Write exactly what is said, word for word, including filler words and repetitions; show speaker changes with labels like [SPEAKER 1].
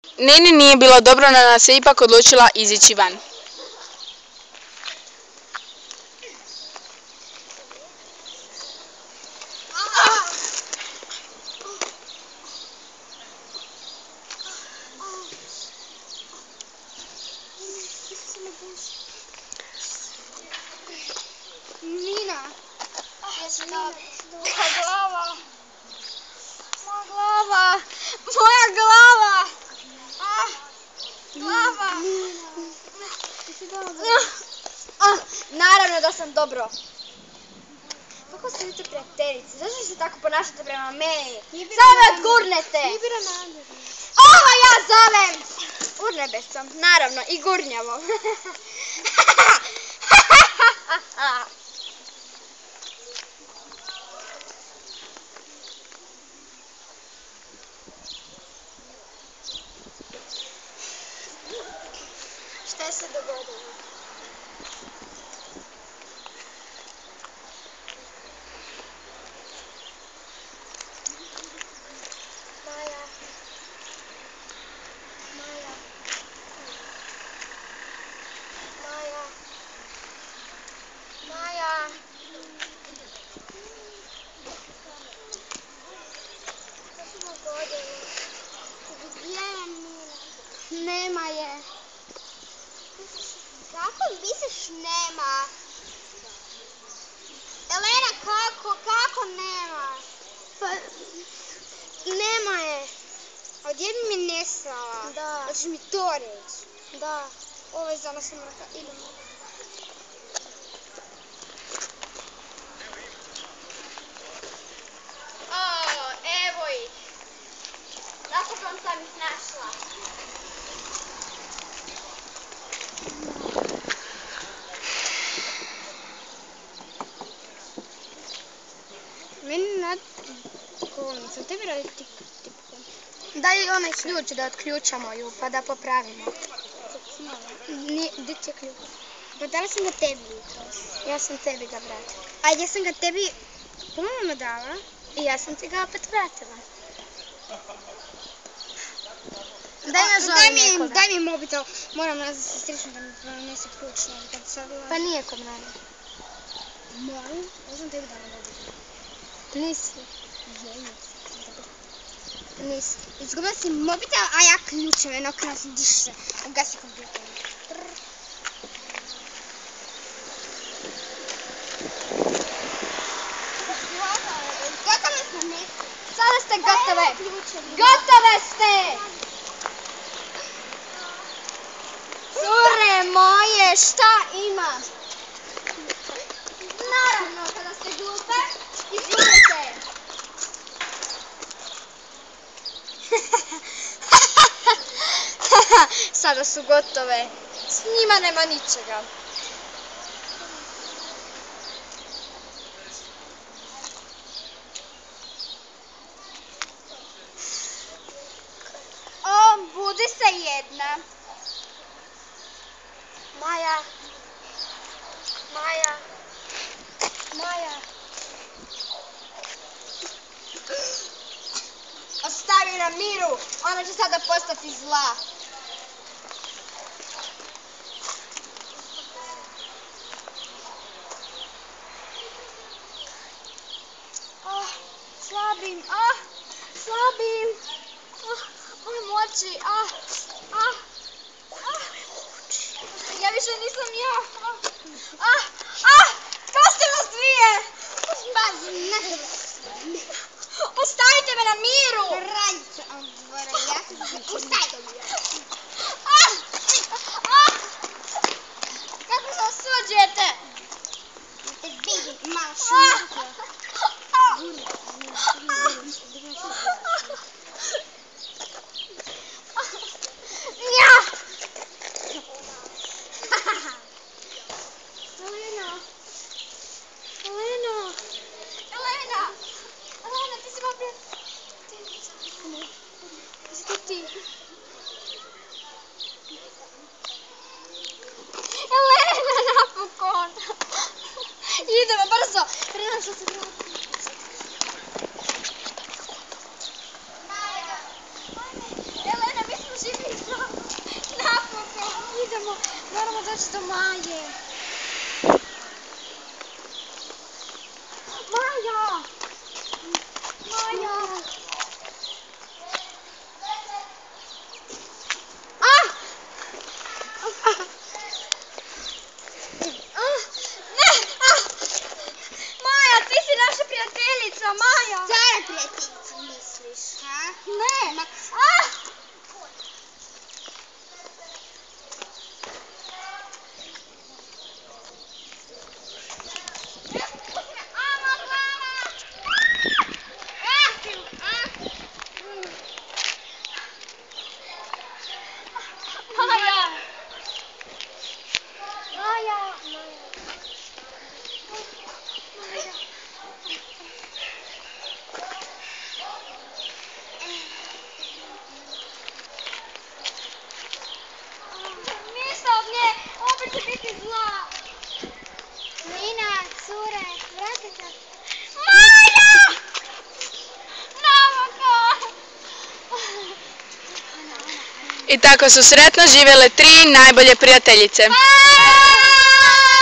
[SPEAKER 1] Neni nije bilo dobro, no ona se ipak odlučila izići van.
[SPEAKER 2] Nina, moja glava, moja glava, moja glava, ah, glava. Ah, naravno da sam dobro. Kako ste vi tu prijateljice? Zašto se tako ponašate prema meni? Samo me odgurnete. Ova ja zovem. Urnebesom, naravno, i gurnjavom. Šta je se dogodilo? Maja. Maja. Maja. Maja. Šta se dogodilo? Gdje je Nina? Nema je. Kako misliš nema? Elena, kako? Kako nema? Pa, nema je. Odjedno mi je nestala. Da. Hoćeš mi to reći? Da. Ovo je za nas mrka. Idemo. O, evo ih. Napokon sam ih našla. Meni nad kolnicom, tebi radi tipku. Daj onaj ključ da otključamo ju pa da popravimo. Gdje ti je ključ? Pa dala sam ga tebi jutros. Ja sam tebi ga vratila. A ja sam ga tebi ponovno dala i ja sam ti ga opet vratila. Daj nazove nekoga. Daj mi mobitel, moram nazvati sestričnu da mi pronese ključ. Pa nije kod mene. Molim? Ja sam tebi dala mobitel. Nisi. Nisi. Izgubila si mobitel, a ja ključeve, jedno krasno diše. Ugasi kompjuter. Gotove smo mi. Sada ste gotove. Gotove ste! Cure moje, šta imaš? Naravno, kada ste glupe, izgubite. Sada su gotove. S njima nema ničega. O, budi se jedna. Maja. Maja. Maja. Ostavi na miru, ona će sada postati zla. Oh, slabim, ah, slabim. Oh, moje moći, ah, ah, ah. Ja više nisam ja. Ah, ah, tko ste vas dvije? Bazi, ne znam. Ostavite me na miru! Radice, odvore, ja sam se ustavite. Ah! Ah! Kako se osuđujete? Da te vidim, malo šutio. Nja! Elena! Elena! Elena! Elena, ti si malo prije... Jesi to ti? Elena, napokon! Idemo, brzo! Prenašla se prvo. Maja! Elena, mi smo živi mjesto Maje. Maja! Maja! Ah! Ah! Ne! Ah! Maja, ti si naša prijateljica, Maja!
[SPEAKER 3] Stara prijateljica misliš, ha?
[SPEAKER 2] Ne! Ah! Maja! Maja! Ništa od nje, opet će biti zla.
[SPEAKER 3] Lina, cure, vratite.
[SPEAKER 2] Maja! Navaka!
[SPEAKER 1] I tako su sretno živjele tri najbolje prijateljice.
[SPEAKER 2] Maja!